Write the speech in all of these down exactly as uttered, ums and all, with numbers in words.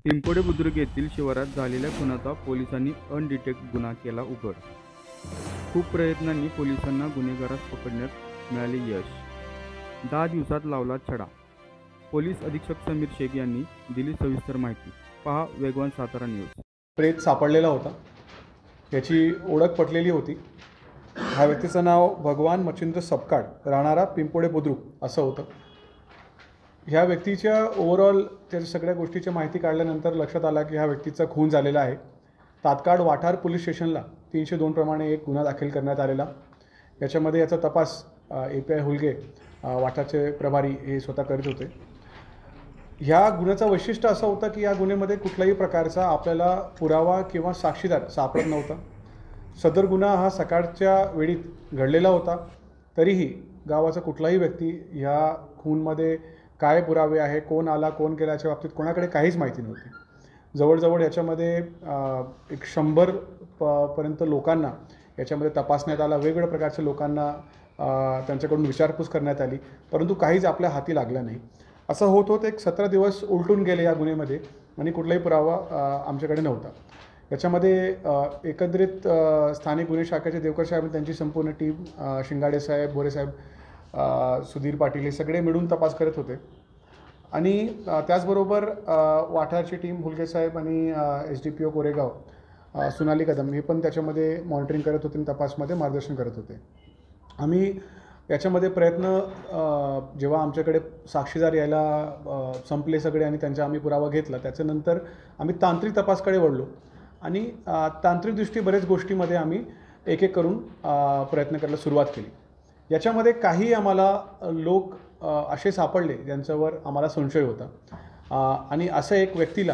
पिंपोडे बुद्रुक येथील शिवारात झालेल्या खुनाचा पोलिसांनी अनडिटेक्ट गुन्हा केला उघड. खूप प्रयत्नांनी पोलिसांना गुन्हेगारास पकडण्यात मिळाले यश. दहा दिवसात लावला छडा. पोलीस अधीक्षक समीर शेख यांनी दिली सविस्तर माहिती. पहा वेगवान सातारा न्यूज. प्रेत सापडलेला होता. याची ओळख पटलेली होती. ह्या व्यक्तीचं नाव भगवान मच्छिंद्र सपकाळ, राहणारा पिंपोडे बुद्रुक असं होतं. ह्या व्यक्तीच्या ओव्हरऑल त्याच्या सगळ्या गोष्टीची माहिती काढल्यानंतर लक्षात आला की ह्या व्यक्तीचा खून झालेला आहे. तात्काळ वाठार पोलीस स्टेशनला तीनशे दोन प्रमाणे एक गुन्हा दाखल करण्यात आलेला. याच्यामध्ये याचा तपास ए पी आय हुलगे वाठारचे प्रभारी हे स्वतः करीत होते. ह्या गुन्ह्याचं वैशिष्ट्य असं होतं की या गुन्ह्यामध्ये कुठल्याही प्रकारचा आपल्याला पुरावा किंवा साक्षीदार सापडत नव्हता. सदर गुन्हा हा सकाळच्या वेळीत घडलेला होता. तरीही गावाचा कुठलाही व्यक्ती ह्या खूनमध्ये काय पुरावे आहे, कोण आला कोण गेला याच्या बाबतीत कोणाकडे काहीच माहिती नव्हती. जवळजवळ याच्यामध्ये एक शंभर प पर्यंत लोकांना याच्यामध्ये तपासण्यात आला. वेगवेगळ्या प्रकारच्या लोकांना त्यांच्याकडून विचारपूस करण्यात आली, परंतु काहीच आपल्या हाती लागलं नाही. असं होत होत एक सतरा दिवस उलटून गेले या गुन्ह्यामध्ये आणि कुठलाही पुरावा आमच्याकडे नव्हता. याच्यामध्ये एकंदरीत स्थानिक गुन्हे शाखेचे देवकर साहेब त्यांची संपूर्ण टीम, शिंगाडे साहेब, बोरे साहेब, सुधीर पाटील हे सगळे मिळून तपास करत होते. आणि त्याचबरोबर वाठारची टीम, हुलगे साहेब आणि S D P O Koregaon Sonali Kadam हे पण त्याच्यामध्ये मॉनिटरिंग करत होते आणि तपासमध्ये मार्गदर्शन करत होते. आम्ही याच्यामध्ये प्रयत्न जेव्हा आमच्याकडे साक्षीदार यायला संपले सगळे आणि त्यांचा आम्ही पुरावा घेतला, त्याच्यानंतर आम्ही तांत्रिक तपासकडे वळलो आणि तांत्रिकदृष्टी बरेच गोष्टीमध्ये आम्ही एक एक करून प्रयत्न करायला सुरुवात केली. याच्यामध्ये काही आम्हाला लोक असे सापडले ज्यांच्यावर आम्हाला संशय होता आणि असं एक व्यक्तीला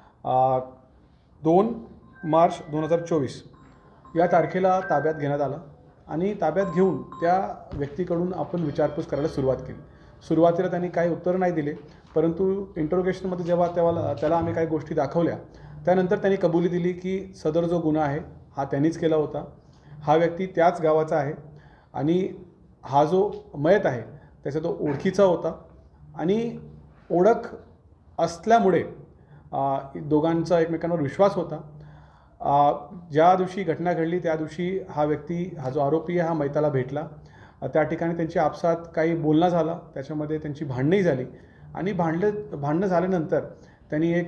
दोन मार्च दोन हजार चोवीस या तारखेला ताब्यात घेण्यात आला आणि ताब्यात घेऊन त्या व्यक्तीकडून आपण विचारपूस करायला सुरुवात केली. सुरुवातीला त्यांनी काही उत्तर नाही दिले, परंतु इंटरोगेशनमध्ये जेव्हा तेव्हा त्याला आम्ही काही गोष्टी दाखवल्या त्यानंतर त्यांनी कबुली दिली की सदर जो गुन्हा आहे हा त्यांनीच केला होता. हा व्यक्ती त्याच गावाचा आहे आणि हा जो मयत आहे त्याचा तो ओळखीचा होता आणि ओळख असल्यामुळे दोघांचा एकमेकांवर विश्वास होता. ज्या दिवशी घटना घडली त्या दिवशी हा व्यक्ती, हा जो आरोपी आहे हा मयताला भेटला. त्या ठिकाणी त्यांची आपसात काही बोलणं झाला, त्याच्यामध्ये त्यांची भांडणंही झाली आणि भांडणं भांडणं झाल्यानंतर त्यांनी एक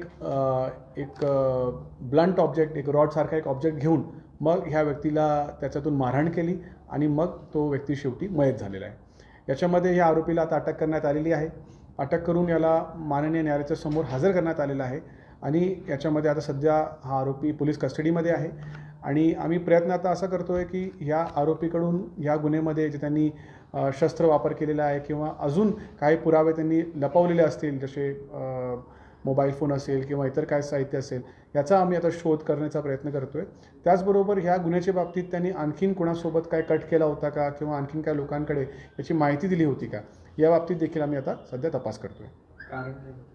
एक ब्लंट ऑब्जेक्ट, एक रॉडसारखा एक ऑब्जेक्ट घेऊन मग ह्या व्यक्तीला त्याच्यातून मारहाण केली आणि मग तो व्यक्ती शेवटी मयत झालेला आहे. याच्यामध्ये ह्या आरोपीला आता अटक करण्यात आलेली आहे. अटक करून याला माननीय न्यायालयाच्या समोर हजर करण्यात आलेला आहे आणि याच्यामध्ये आता सध्या हा आरोपी पोलीस कस्टडीमध्ये आहे. आणि आम्ही प्रयत्न आता असा करतो आहे की ह्या आरोपीकडून ह्या गुन्ह्यामध्ये जे त्यांनी शस्त्र वापर केलेला आहे किंवा अजून काही पुरावे त्यांनी लपवलेले असतील, जसे मोबाईल फोन असेल किंवा इतर काय साहित्य असेल, याचा आम्ही आता शोध करण्याचा प्रयत्न करतो आहे. त्याचबरोबर ह्या गुन्ह्याच्या बाबतीत त्यांनी आणखीन कोणासोबत काय कट केला होता का किंवा आणखीन काय लोकांकडे याची माहिती दिली होती का, या बाबतीत देखील आम्ही आता सध्या तपास करतो आहे.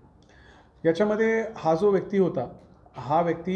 याच्यामध्ये हा जो व्यक्ती होता, हा व्यक्ती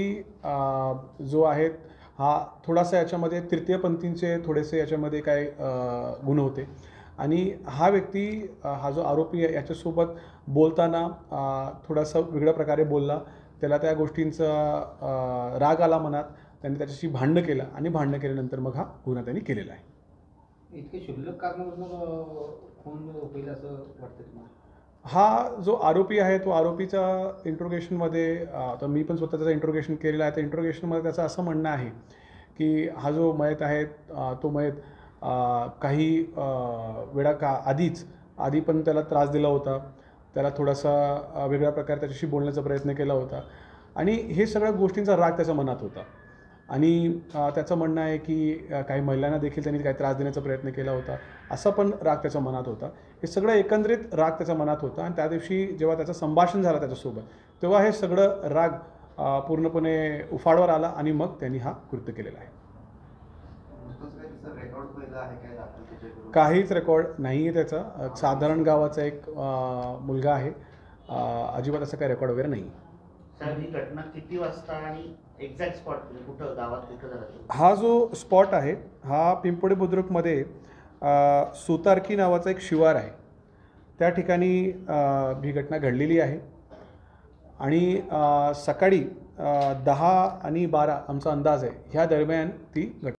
जो आहे हा थोडासा याच्यामध्ये तृतीयपंथींचे थोडेसे याच्यामध्ये काय गुण होते आणि हा व्यक्ती, हा जो आरोपी आहे याच्यासोबत बोलताना थोडासा वेगळ्या प्रकारे बोलला. त्याला त्या गोष्टींचा राग आला मनात, त्यांनी त्याच्याशी भांडणं केलं आणि भांडणं केल्यानंतर मग हा गुन्हा त्यांनी केलेला आहे. इतके क्षुल्लक कारणावरून खून होईल असं वाटतं तुम्हाला? हा जो आरोपी आहे तो आरोपीचा इंट्रोगेशनमध्ये, आता मी पण स्वतः त्याचं इंट्रोगेशन केलेलं आहे, त्या इंट्रोगेशनमध्ये त्याचं असं म्हणणं आहे की हा जो मयत आहे तो मयत काही वेळा का आधीच आधी पण त्याला त्रास दिला होता, त्याला थोडासा वेगळ्या प्रकारे त्याच्याशी बोलण्याचा प्रयत्न केला होता आणि हे सगळ्या गोष्टींचा राग त्याच्या मनात होता. आणि त्याचं म्हणणं आहे की काही महिलांना देखील त्यांनी काही त्रास देण्याचा प्रयत्न केला होता, असा पण राग त्याच्या मनात होता. हे सगळं एकंदरीत राग त्याच्या मनात होता आणि त्या दिवशी जेव्हा त्याचं संभाषण झालं त्याच्यासोबत तेव्हा हे सगळं राग पूर्णपणे उफाळवर आला आणि मग त्यांनी हा कृत्य केलेला आहे. काहीच रेकॉर्ड नाही आहे त्याचा. साधारण गावाचा एक मुलगा आहे, अजिबात असं काही रेकॉर्ड वगैरे नाही. सर, ही घटना किती वाजता आणि एक्झॅक्ट स्पॉट कुठं गावात कुठं झाला? हा जो स्पॉट आहे हा पिंपोडे बुद्रुकमध्ये सुतारकी नावाचा एक शिवार आहे, त्या ठिकाणी ही घटना घडलेली आहे. आणि अ, सकाळी अ, दहा आणि बारा आमचा अंदाज आहे ह्या दरम्यान ती घटना